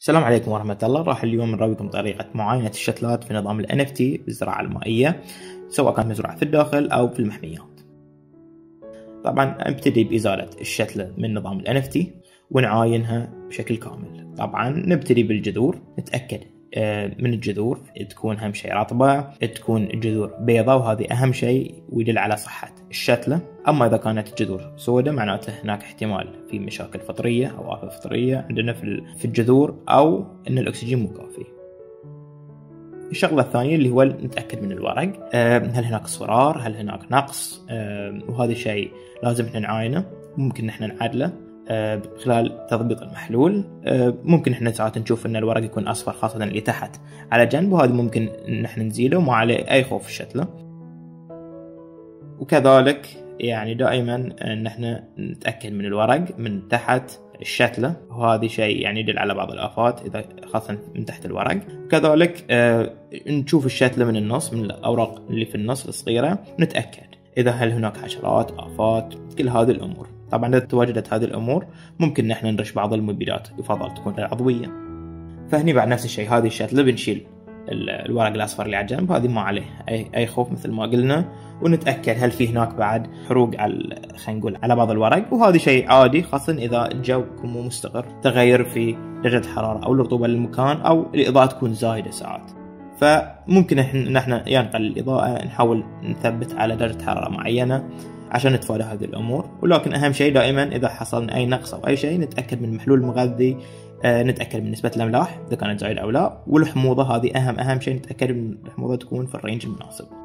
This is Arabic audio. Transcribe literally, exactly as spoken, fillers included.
السلام عليكم ورحمة الله. راح اليوم نراويكم طريقة معاينة الشتلات في نظام ال إن إف تي بالزراعة المائية، سواء كانت مزروعة في الداخل أو في المحميات. طبعا نبتدي بإزالة الشتلة من نظام ال إن إف تي ونعاينها بشكل كامل. طبعا نبتدي بالجذور، نتأكد من الجذور تكون أهم شيء رطبة، تكون الجذور بيضة، وهذه أهم شيء ويدل على صحة الشتلة. أما إذا كانت الجذور سوداء معناته هناك احتمال في مشاكل فطرية أو آفة فطرية عندنا في الجذور، أو أن الأكسجين مو كافي. الشغلة الثانية اللي هو نتأكد من الورق، هل هناك اصفرار، هل هناك نقص، وهذا شيء لازم احنا نعاينه. ممكن احنا نعدله خلال تضبيط المحلول. ممكن احنا ساعات نشوف ان الورق يكون اصفر خاصة اللي تحت على جنب، وهذا ممكن ان احنا نزيله وما عليه اي خوف الشتلة. وكذلك يعني دائما ان احنا نتأكد من الورق من تحت الشتلة، وهذا شيء يعني يدل على بعض الآفات إذا خاصة من تحت الورق. وكذلك آه نشوف الشتلة من النص، من الأوراق اللي في النص الصغيرة، نتأكد إذا هل هناك حشرات، آفات، كل هذه الأمور. طبعا إذا تواجدت هذه الأمور ممكن نحن نرش بعض المبيدات، يفضل تكون العضوية. فهني بعد نفس الشيء، هذه الشتلة بنشيل الورق الأصفر اللي على الجنب، هذه ما عليه أي أي خوف مثل ما قلنا. ونتأكد هل في هناك بعد حروق على خلينا نقول على بعض الورق، وهذا شيء عادي خاصة إذا الجو يكون مو مستقر، تغير في درجة الحرارة أو الرطوبة للمكان، أو الإضاءة تكون زايدة ساعات. فممكن نحن ينقل الإضاءة، نحاول نثبت على درجة حرارة معينة عشان نتفادى هذه الأمور. ولكن أهم شيء دائما إذا حصل أي نقص أو أي شيء نتأكد من المحلول المغذي، نتأكد من نسبة الأملاح إذا كانت زايدة أو لا، والحموضة هذه أهم أهم شيء، نتأكد من الحموضة تكون في الرينج المناسب.